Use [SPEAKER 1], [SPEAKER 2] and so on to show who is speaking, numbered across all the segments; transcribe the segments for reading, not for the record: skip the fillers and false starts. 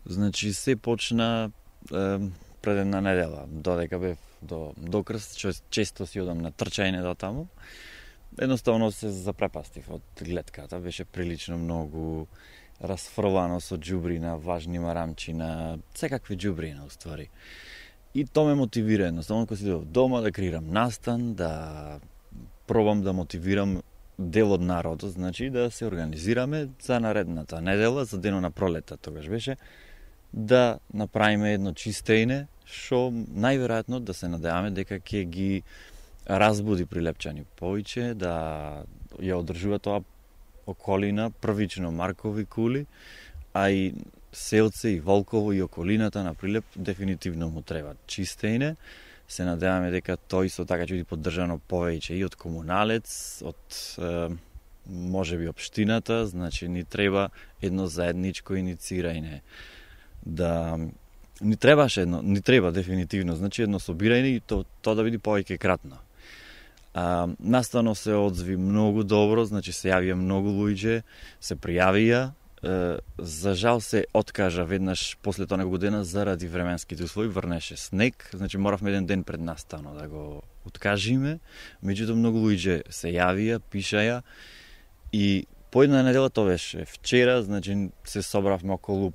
[SPEAKER 1] Значи се почна пред една недела, додека бев до Крст, често си одам на трчање до таму. Едноставно се запрепастив од гледката, беше прилично многу расфрлано со џубрина, важни марамчина, секакви џубрина уствари. И то ме мотивира едноставно кога си дома да креирам настан, да пробам да мотивирам дел од народот, значи да се организираме за наредната недела, за денот на пролета тогаш беше, да направиме едно чистење, што најверојатно да се надеваме дека ќе ги разбуди Прилепчани повеќе, да ја одржува тоа околина, првично Маркови кули, а и Селце и Волково и околината на Прилеп дефинитивно му треба чистење. Се надеваме дека тој со така ќе биде поддржано повеќе и од комуналец, од можеби општината, значи ни треба едно заедничко иницирање. Да ни треба дефинитивно, значи едно собирање и тоа да биде повеќе кратно. Настано се одзви многу добро, значи се јавија многу луѓе, се пријавија, за жал се откажа веднаш после тоа неколку дена заради временските услови, врнеше снег, значи моравме еден ден пред настано да го откажиме, меѓутоа многу луѓе се јавија, пишаја и по една недела тоа беше вчера, значи се собравме околу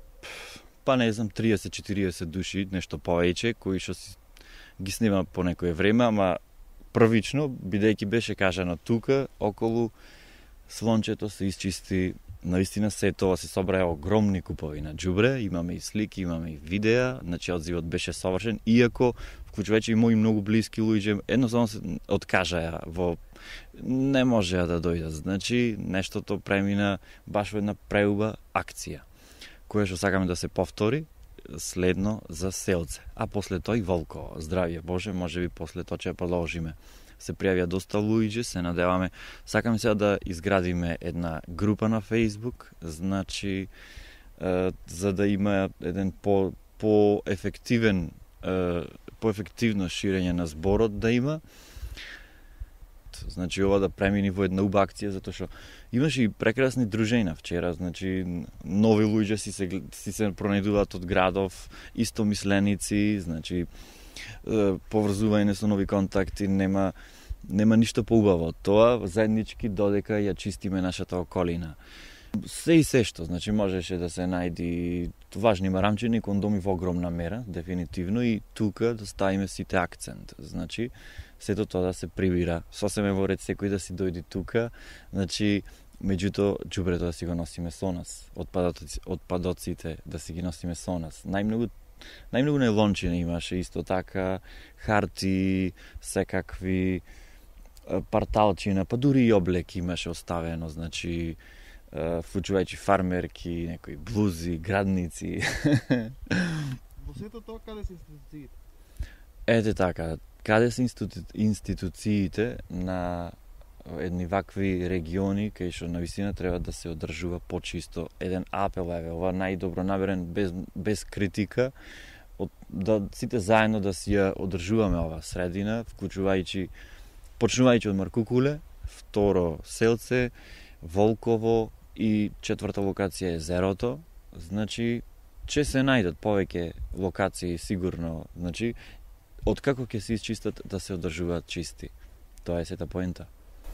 [SPEAKER 1] 30-40 души, нешто повеќе, кои што ги снима по некое време, ама првично, бидејќи беше кажано тука, околу Слончето се исчисти, наистина се тоа се собраја огромни купови на џубре, имаме и слики, имаме и видеа, значи одзивот беше совршен, иако вклучувајќи и мои многу блиски луѓе, едноставно се откажаја не можеа да дојдат, значи нештото премина баш во една преуба акција, која што сакаме да се повтори, следно за Селце, а после тоа и Волково. Здравје Боже, можеби после тоа ќе продолжиме. Се пријавија доста луѓе, се надеваме. Сакаме сега да изградиме една група на Facebook, значи за да има еден по-ефективно ширење на зборот да има. Значи ова да премини во една уба акција, затоа што имаше и прекрасни дружења вчера, значи нови луѓе си се пронајдуваат од градов, истомисленици, значи поврзување со нови контакти, нема ништо поубаво од тоа, заеднички додека ја чистиме нашата околина. Се и се што, значи можеше да се најди важни марамчини, кондоми во огромна мера, дефинитивно, и тука да ставиме сите акцент. Значи, сето тоа да се прибира. Сосеме во ред секој да си дојде тука, значи, меѓутоа, џубрето да си го носиме со нас, отпадоците да си ги носиме со нас. Најмногу најлончина имаше, исто така, харти, секакви парталчина, па дури и облек имаше оставено, значи, вклучувајќи фармерки, некои блузи, градници.
[SPEAKER 2] Во сето тоа, каде се институциите?
[SPEAKER 1] Ете така, каде се институциите на едни вакви региони кај што навистина треба да се одржува почисто. Еден апел е ова најдобро наверен без критика, да сите заедно да си ја одржуваме ова средина, почнувајќи од Маркукуле, второ Селце, Волково и четврта локација е Езерото. Значи, ќе се најдат повеќе локации сигурно, значи, откако ќе се исчистат да се одржуваат чисти. Тоа е сета поента.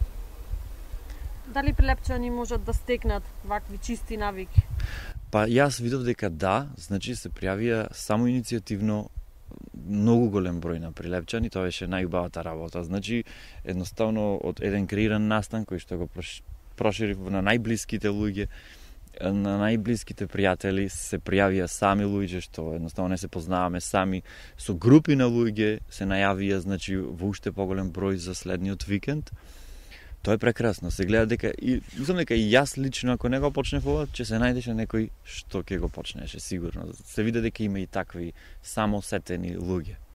[SPEAKER 3] Дали прилепчани можат да стекнат вакви чисти навики?
[SPEAKER 1] Па јас видов дека да, значи се пријавија само иницијативно многу голем број на прилепчани, тоа беше најубавата работа. Значи, едноставно од еден креиран настан кој што го проширив на најблиските луѓе, на најблиските пријатели, се пријавија сами луѓе што едноставно не се познаваме сами, со групи на луѓе се најавија, значи во уште поголем број за следниот викенд. Тоа е прекрасно. Се гледа дека мислам дека и јас лично ако не го почнев ова, ќе се најдеше некој што ќе го почнеше сигурно. Се види дека има и такви самосетени луѓе.